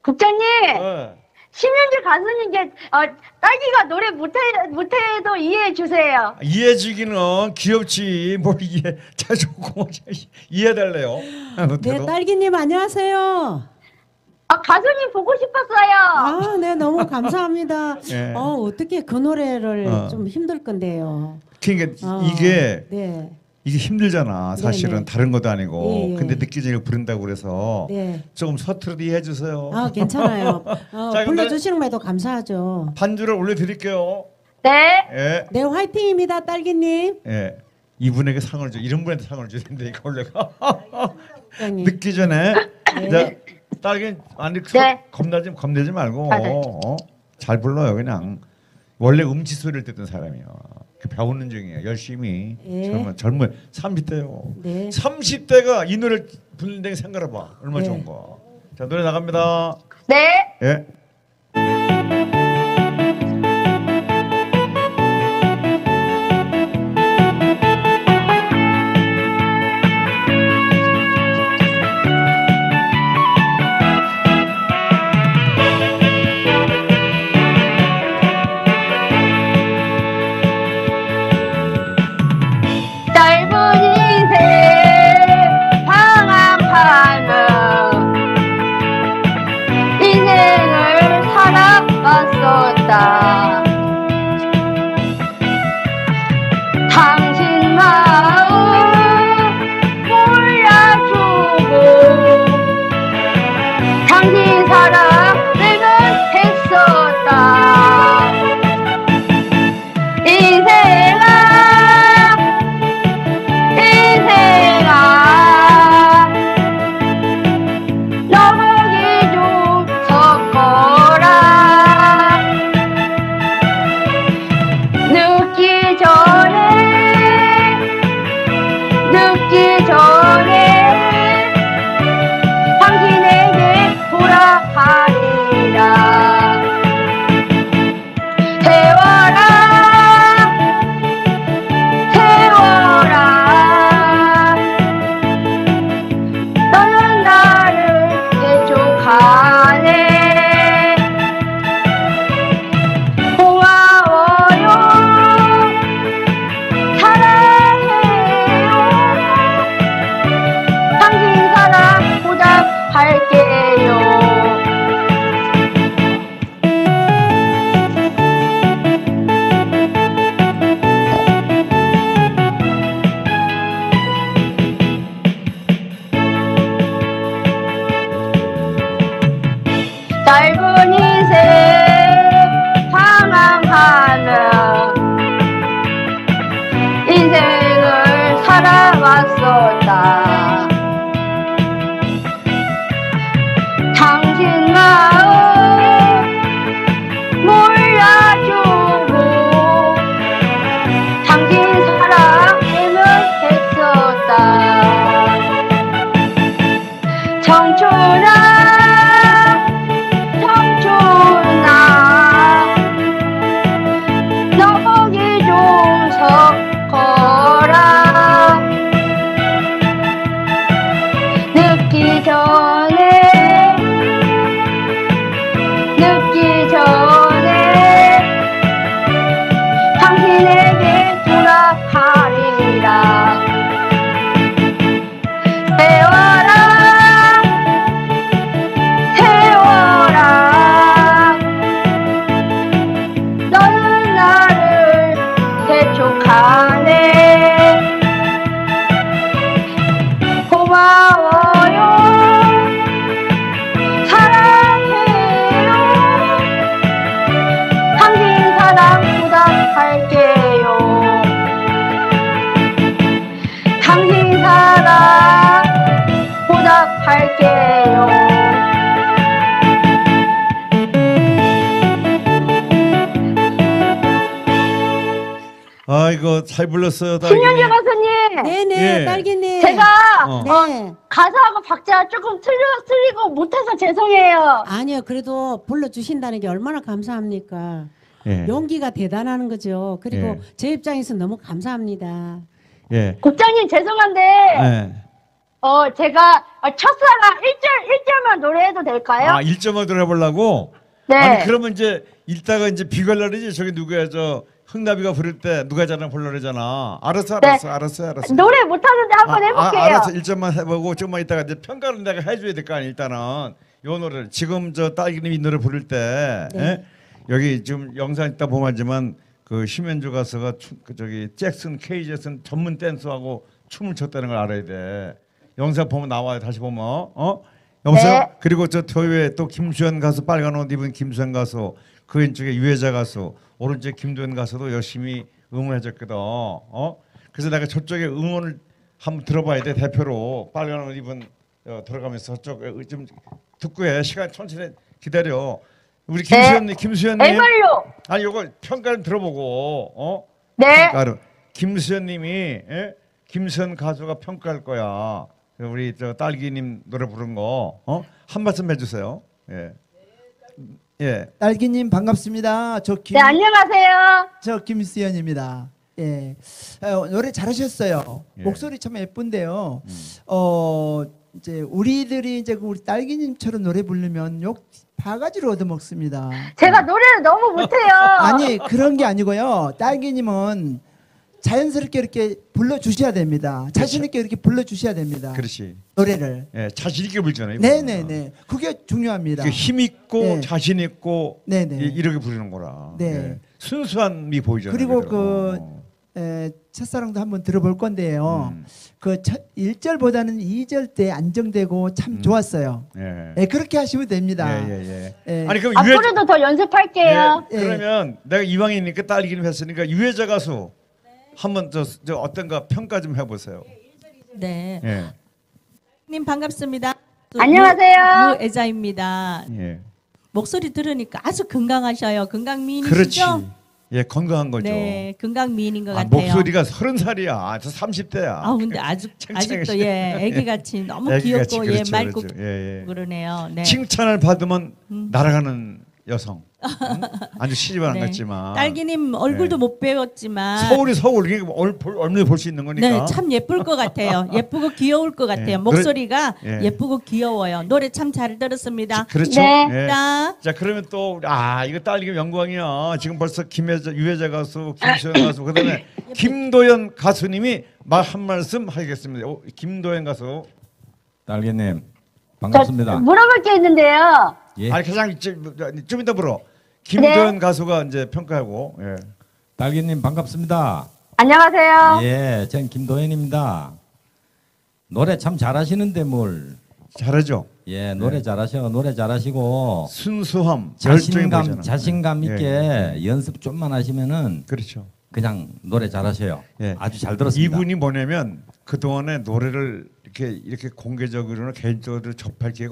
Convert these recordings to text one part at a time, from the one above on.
국장님, 어. 심현주 가수님께 딸기가 노래 못해도 이해해 주세요. 이해해주기는 귀엽지. 뭘 이해? 잘 좋고 이해해달래요. 네, 딸기님 안녕하세요. 가수님 보고 싶었어요. 아, 네, 너무 감사합니다. 예. 어떻게 그 노래를 어. 좀 힘들 건데요. 그러니까 이게 네, 힘들잖아. 사실은 네네. 다른 것도 아니고. 예, 예. 근데 느끼지를 부른다고 그래서 네. 조금 서투르도 이해해주세요. 아, 괜찮아요. 자, 그럼 불러주시는 것도 감사하죠. 반주를 올려드릴게요. 네. 예, 네, 화이팅입니다, 딸기님. 예. 이분에게 상을 줘. 이런 분한테 상을 줘야 되는데 이거 원래가 국장님. 늦기 전에 네. 자, 딸기 아니 네. 겁내지 말고 네. 잘 불러요. 그냥 원래 음치 소리를 듣던 사람이요. 그 배우는 중이에요. 열심히 예. 젊은 30대요. 네. 30대가 이 노래를 부른다는 게 생각해봐. 얼마나 네. 좋은 거. 자, 노래 나갑니다. 네. 예. 짧은 인생 방황하며 인생을 살아왔었다. 당신 마음 몰라주고 당신 사랑 내가 했었다. 인생아 너보기 좀 섞어라. 늦기 전에 당신에게 돌아가리라. 세워라 너는 나를 대적하네. 고마워요 사랑해요 당신 사랑 보답할게요. 짧은 인생 방황하며 인생을 살아왔었다. 당신 마음 몰라주고 당신 사랑 해명했었다. 청춘아 너보기 좀 섞어라. 늦기 전에 당신에게 돌아가리라. 세워라 너는 나를 대적하네. 고마워요 사랑해요 당신 사랑 보답할게요. 당신 사랑 보답할게요. 아이고 잘 불렀어요. 딸기. 심현주 가수님, 네네, 예. 딸기님. 제가 네. 가사하고 박자 조금 틀리고 못해서 죄송해요. 아니요, 그래도 불러주신다는 게 얼마나 감사합니까? 예. 용기가 대단한 거죠. 그리고 예. 제 입장에서 너무 감사합니다. 예. 국장님 죄송한데 예. 제가 첫사랑 1절만 노래해도 될까요? 아 1점을 들어보려고? 네. 아니 그러면 이제 이따가 이제 비관날이지. 저기 누구야 저 흥나비가 부를 때 누가 자랑 불러 그러잖아. 알았어. 노래 못하는데 한번 해볼게요. 알았어. 1점만 해보고 조금만 이따가 이제 평가를 내가 해줘야 될 거 아니야. 일단은 요 노래를 지금 저 딸기님이 이 노래 부를 때 네. 예? 여기 지금 영상 있다 보면 알지만 그 심현주 가수가 저기 잭슨 K 잭슨 전문 댄스하고 춤을 췄다는 걸 알아야 돼. 영상 보면 나와요. 다시 보면 여보세요. 네. 그리고 저 뒤에 또 김수현 가수 빨간 옷 입은 김수현 가수 그 왼쪽에 유혜자 가수 오른쪽에 김도현 가수도 열심히 응원해줬거든. 그래서 내가 저쪽에 응원을 한번 들어봐야 돼. 대표로 빨간 옷 입은 들어가면서 저쪽 좀 듣고 해. 시간 천천히 기다려. 우리 김수현님 MR요. 아니 요거 평가를 들어보고 네. 평가를 김수현님이 김수현 가수가 평가할 거야. 우리 저 딸기님 노래 부른 거 한 말씀 해주세요. 예. 딸기님 반갑습니다. 네, 안녕하세요. 저 김수현입니다. 예, 노래 잘하셨어요. 예. 목소리 참 예쁜데요. 이제 우리들이 이제 우리 딸기님처럼 노래 부르면 욕 바가지로 얻어먹습니다. 제가 노래를 너무 못해요. 아니 그런 게 아니고요. 딸기님은 자연스럽게 이렇게 불러주셔야 됩니다. 자신 있게 이렇게 불러주셔야 됩니다. 그렇지. 노래를. 예, 자신 있게 불잖아요. 네네네. 그게 중요합니다. 힘 있고 네. 자신 있고 네네. 이렇게 부르는 거라. 네. 예. 순수함이 보이잖아요. 그리고 그대로. 첫사랑도 한번 들어볼 건데요. 그 1절보다는 2절 때 안정되고 참 좋았어요. 예. 예, 그렇게 하시면 됩니다. 예. 예. 아니 그럼 앞으로도 더 연습할게요. 예. 그러면 내가 이왕이니까 딸기님 했으니까 유혜자 가수 한번 저 어떤가 평가 좀 해보세요. 네. 예. 님 반갑습니다. 안녕하세요. 유애자입니다. 예. 목소리 들으니까 아주 건강하셔요. 건강미인이시죠? 그렇지. 예, 건강한 거죠. 네, 건강미인인 것 아, 같아요. 목소리가 30살이야. 저 30대야. 아, 근데 아직도 예, 아기같이 너무 애기같이, 귀엽고 그렇죠, 맑고 그렇죠. 예. 그러네요. 네. 칭찬을 받으면 날아가는 여성. 아주 시집은 안 네. 갔지만. 딸기님 얼굴도 네. 못 배웠지만 서울 이게 얼마나 볼 수 있는 거니까. 네, 참 예쁠 것 같아요. 예쁘고 귀여울 것 같아요. 예, 목소리가 예. 예쁘고 귀여워요. 노래 참 잘 들었습니다. 그렇죠. 네. 예. 자, 자 그러면 또 이거 딸기 영광이야. 지금 벌써 유혜자 가수, 김수현 가수, 그다음에 김도연 가수님이 말 한 말씀 하겠습니다. 김도연 가수. 딸기님 저 반갑습니다. 물어볼 게 있는데요. 예. 아니 가장 좀 이따 불어. 김도연 가수가 이제 평가하고. 예. 딸기님 반갑습니다. 안녕하세요. 예, 전 김도현입니다. 노래 참 잘하시는데 뭘? 잘하죠. 예, 노래 잘하셔. 노래 잘하시고 순수함, 열정이 보이잖아. 자신감 있게 예. 연습 좀만 하시면은 그렇죠. 그냥 노래 잘하셔요. 예. 아주 잘 들었습니다. 이분이 뭐냐면 그 동안에 노래를 이렇게 공개적으로나 개인적으로 접할 기회가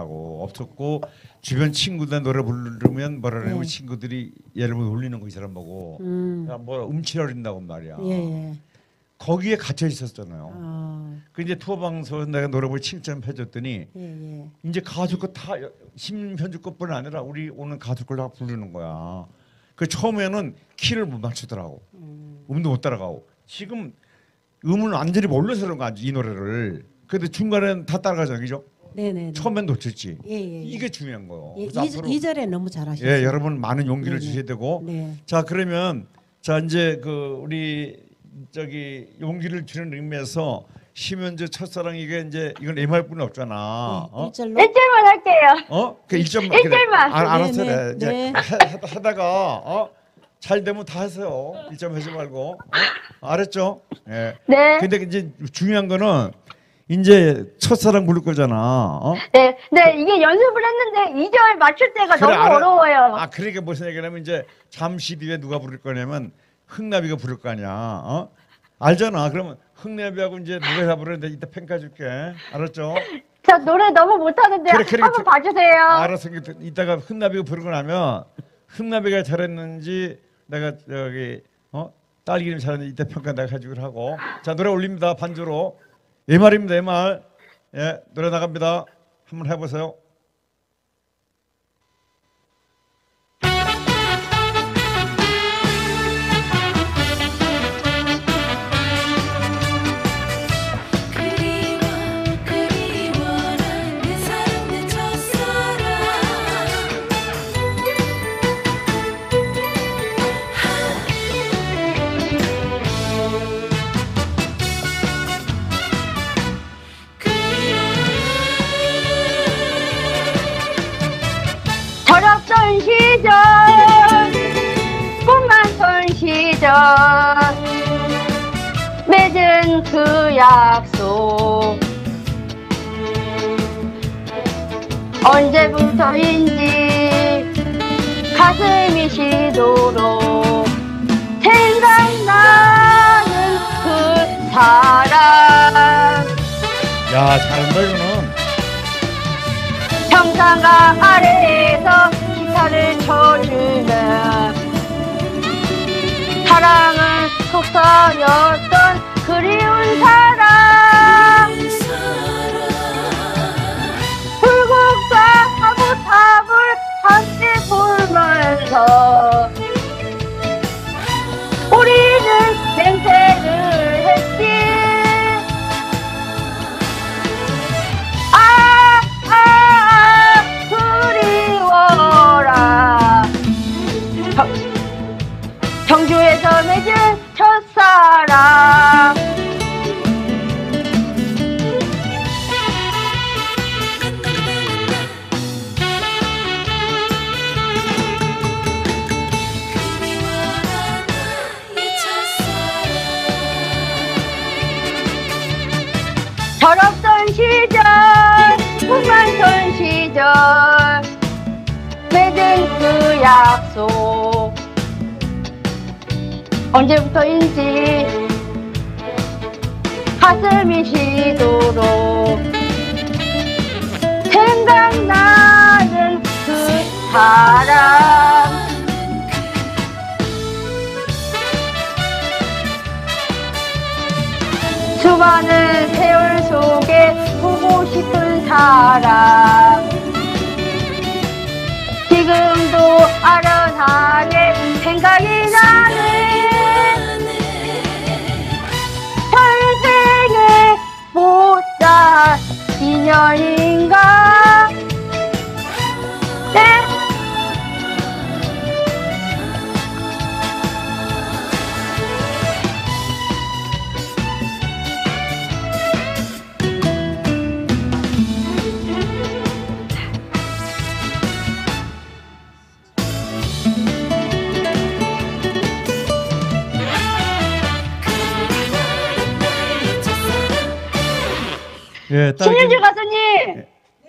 없었고 주변 친구들 노래 부르면 뭐라냐면 네. 친구들이 예를 들면 놀리는 거 이 사람 보고 야, 뭐 음치려린다고 말이야. 예. 거기에 갇혀 있었잖아요. 아, 그 이제 투어 방송에서 내가 노래를 칭찬해줬더니 예. 이제 가수 거다 심현주 것뿐 아니라 우리 오는 가수 걸 다 부르는 거야. 그 처음에는 키를 못 맞추더라고. 음도 못 따라가고. 지금 음을 완전히 몰라서 그런 거 이 노래를. 근데 중간에는 다 따라가잖아, 그죠? 네네. 처음엔 놓쳤지. 예. 이게 중요한 거예요. 예, 그래서 앞으로 2절에 너무 잘하셨어요. 예, 여러분 많은 용기를 네네. 주셔야 되고. 네. 자, 그러면 자 이제 그 우리 저기 용기를 주는 의미에서 심현주 첫사랑 이게 이제 이건 MR 뿐이 없잖아. 네, 1절로 1절만 할게요. 그 1점 일절만. 알았어. 네, 그래. 이제 네. 하다가 잘 되면 다 하세요. 1점 하지 말고. 알았죠? 예. 네. 근데 이제 중요한 거는 이제 첫사랑 부를 거잖아. 네. 이게 연습을 했는데 2절 맞출 때가 그래, 너무 어려워요. 그러니까 무슨 얘기냐면 이제 잠시 뒤에 누가 부를 거냐면 흥나비가 부를 거 아니야. 알잖아. 그러면 흥나비하고 이제 누가 다 부르는데 이따 평가 줄게. 알았죠? 저 노래 너무 못하는데 그래, 한번 봐주세요. 알았어. 이따가 흥나비가 부르고 나면 흥나비가 잘했는지 내가 저기 딸기님 잘했는지 이따 평가 내가 가지고 하고. 자 노래 올립니다. 반주로. MR입니다. MR. 예, 노래 나갑니다. 한번 해보세요. 그리워 철없던 시절 꿈만던 시절 맺은 그 약속 언제부터인지 가슴이 시도록 생각나는 그 사람 야, 잘한다 이거는. 평상가 아래에서 기타를 쳐주며 사랑은 속삭였던 그리운 사랑 불국사 하부탑을 함께 불면서 우리는 맹세를 했지. 그리워라. 경주에서 맺은 첫사랑 철없던 시절 꿈만던 시절 맺은 그 약속 언제부터인지 가슴이 시도록 생각나는 그 사람 수많은 세월 속에 보고 싶은 사람 지금도 아련하게 생각이 나네. 평생에 못다 인연인가 네. 예, 신윤주 가수님.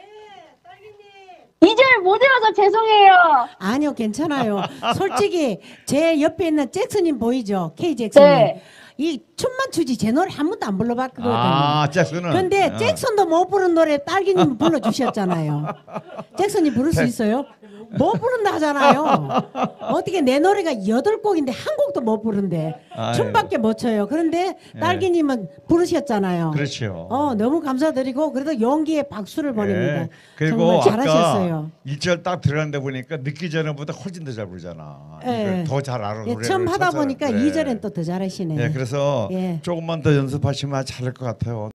이제를 못 들어서 죄송해요. 아니요, 괜찮아요. 솔직히 제 옆에 있는 잭슨님 보이죠? K 잭슨님. 네. 이 춤만 추지 제 노래 한 번도 안 불러봤거든요. 아, 잭슨은. 근데 잭슨도 못 부른 노래 딸기님 불러주셨잖아요. 잭슨님 부를 수 있어요? 못 부른다 하잖아요. 어떻게 내 노래가 8곡인데 한 곡도 못 부른대. 아유. 춤밖에 못 춰요. 그런데 딸기님은 부르셨잖아요. 그렇죠. 너무 감사드리고 그래도 용기에 박수를 보냅니다. 예. 그리고 정말 아까 잘하셨어요. 1절 딱 들어갔는데 보니까 늦기 전에보다 훨씬 더 잘 부르잖아. 예. 더 잘 알아. 예, 노래를 처음 하다 찾아라. 보니까 그래. 2절엔 또 더 잘하시네요. 예, 그래서 예. 조금만 더 연습하시면 잘할 것 같아요.